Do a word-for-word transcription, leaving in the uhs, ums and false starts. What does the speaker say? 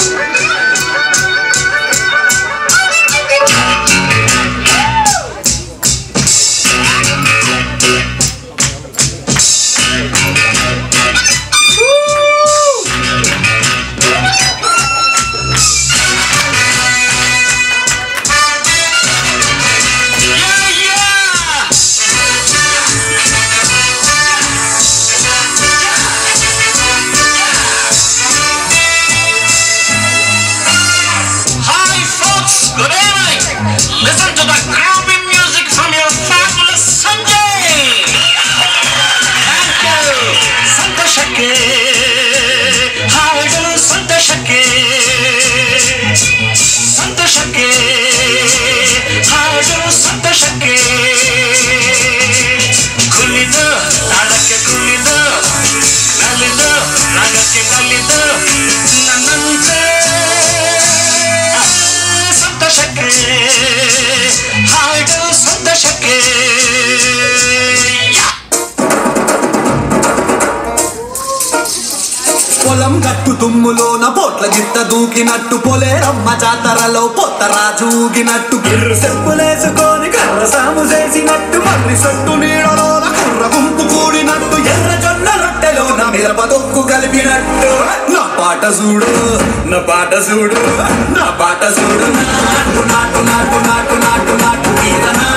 పొలం గట్టు తుమ్ములోన పోట్ల గిట్ట దూకినట్టు పొలేరమ్మ జాతరలో పొత్తరాజు ఊగినట్టు గిర్రు సెప్పులేసుకొని కర్ర సాము చేసినట్టు మర్రి సొట్టు నీడలోన కుర్ర గుంపు కూడినట్టు ఎర్ర జొన్న రొట్టెలోన మిరప తొక్కు కలిపినట్టు నా పాట చూడు నా పాట చూడు నా పాట చూడు నాటు నాటు నాటు నాటు నాటు నాటు నాటు